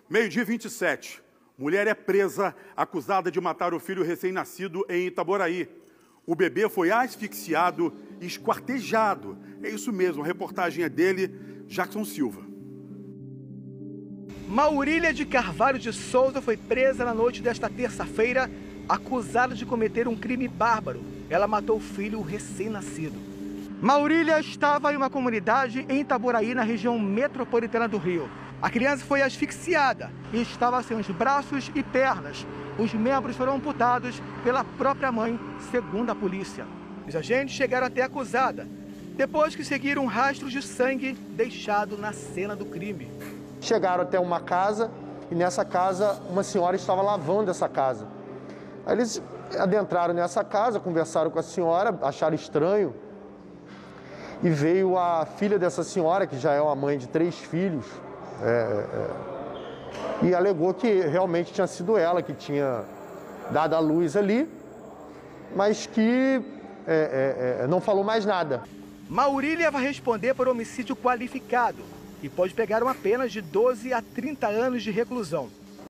Meio-dia 27. Mulher é presa, acusada de matar o filho recém-nascido em Itaboraí. O bebê foi asfixiado e esquartejado. É isso mesmo, a reportagem é dele, Jackson Silva. Maurília de Carvalho de Souza foi presa na noite desta terça-feira, acusada de cometer um crime bárbaro. Ela matou o filho recém-nascido. Maurília estava em uma comunidade em Itaboraí, na região metropolitana do Rio. A criança foi asfixiada e estava sem os braços e pernas. Os membros foram amputados pela própria mãe, segundo a polícia. Os agentes chegaram até a acusada, depois que seguiram rastros de sangue deixado na cena do crime. Chegaram até uma casa e nessa casa uma senhora estava lavando essa casa. Aí eles adentraram nessa casa, conversaram com a senhora, acharam estranho. E veio a filha dessa senhora, que já é uma mãe de 3 filhos, e alegou que realmente tinha sido ela que tinha dado a luz ali, mas que não falou mais nada. Maurília vai responder por homicídio qualificado e pode pegar uma pena de 12 a 30 anos de reclusão.